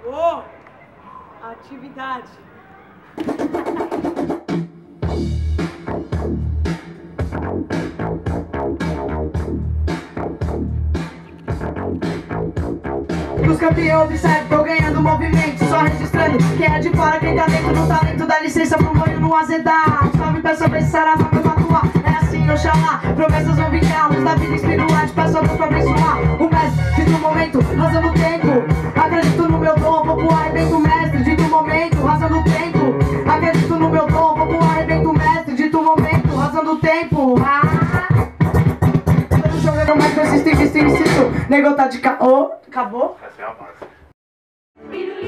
Ô, atividade. Os campeões observam, tô ganhando movimento, só registrando. Quem é de fora, quem tá dentro do talento, dá licença pro banho não azedar. Salve, peço a vez, saravá pra atuar. É assim, Oxalá, promessas vão vingar. Luz da vida inspira o arte, peço a Deus pra abençoar. O mestre do momento, razão do tempo. Acredito no meu dom, vou pro arrebento, mestre. Dito momento, razão do tempo. Acredito no meu dom, vou pro arrebento, mestre. Dito momento, razão do tempo. Jogando mais persistente, insisto. Nego tá de caô. Acabou? Essa é a base.